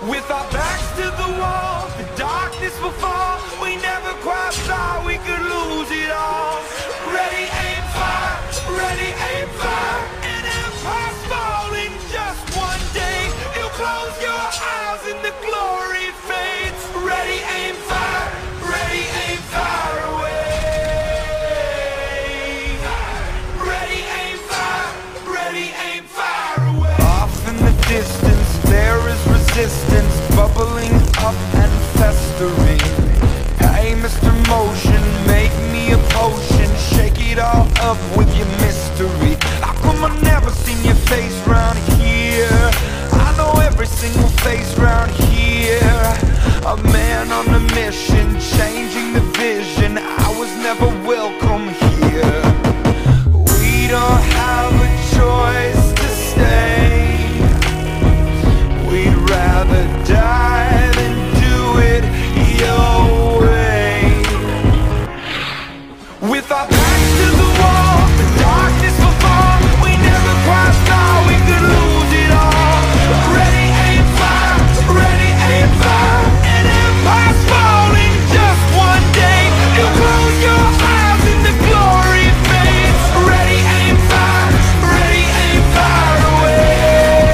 With our backs to the wall, the darkness will fall. We never quite thought we could lose it all. Ready, aim, fire. Ready, aim, fire. An empire's falling just one day. You'll close your eyes and the glory fades. Ready, aim, fire. Ready, aim, fire away. Ready, aim, fire. Ready, aim, fire away. Off in the distance there is resistance, bubbling up and festering. Hey, Mr. Motion, make me a potion. Shake it all up with your mystery. How come I never seen your face round here? I know every single face round here. A man on a mission, changing the vision. I was never welcome here. We don't have a choice to stay. We'd rather die than do it your way. With our backs to the wall, the darkness will fall. We never quite thought we could lose it all. Ready, aim, fire. Ready, aim, fire. An empire's falling just one day. You'll close your eyes and the glory fades. Ready, aim, fire. Ready, aim, fire away.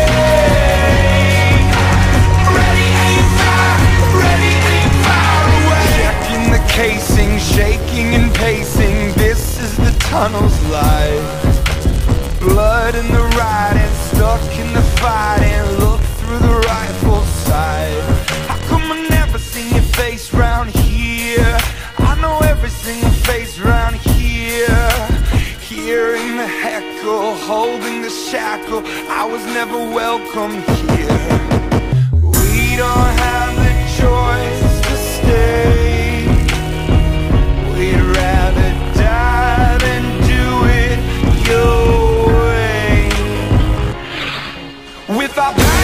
Ready, aim, fire. Ready, aim, fire away. Checking the casing, shaking and pacing. This is the tunnel's life. Blood in the riding, stuck in the fighting. Look through the rifle sight. How come I never seen your face round here? I know every single face round here. Hearing the heckle, holding the shackle. I was never welcome here. We don't have the choice to stay. We'd rather die than do it your way. With our back